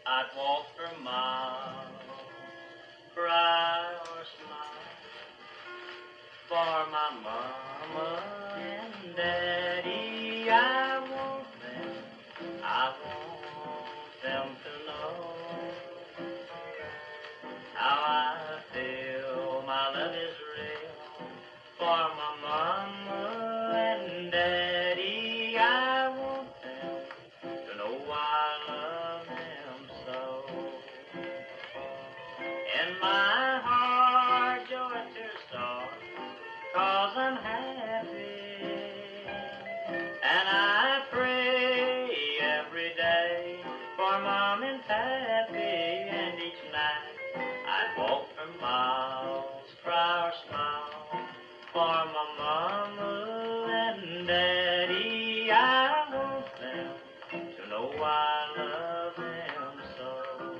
I'd walk for miles, cry or smile for my mama and daddy. I want them to know how I feel. My love is real for my mama and daddy. I want them to know I love them so. In my heart, joy to start, 'cause I'm happy, and I pray every day for Mom and Pappy, and each night I'd walk for miles, cry or smile for my mama and daddy. I want them to know I love them so.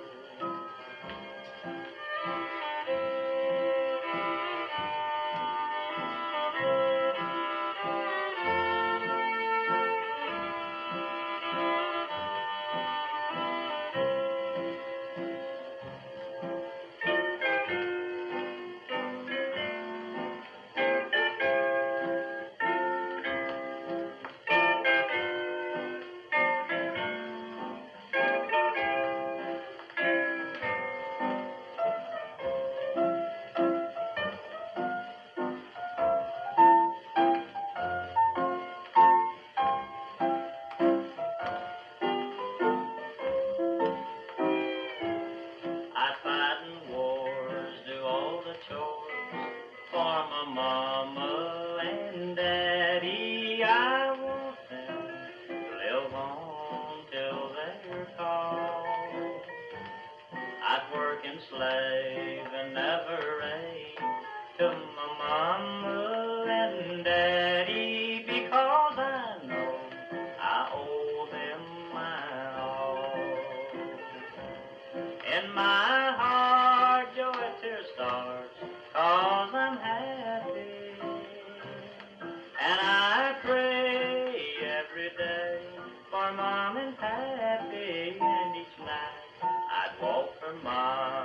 I'd fight in wars, do all the chores for my mama and daddy. I want them to live on till they're called. I'd work and slave and never rave to my mama and daddy, because I know I owe them my all. In my heart, joy tear stars, 'cause I'm happy, and I pray every day for Mom and Pappy, and each night I'd walk for miles.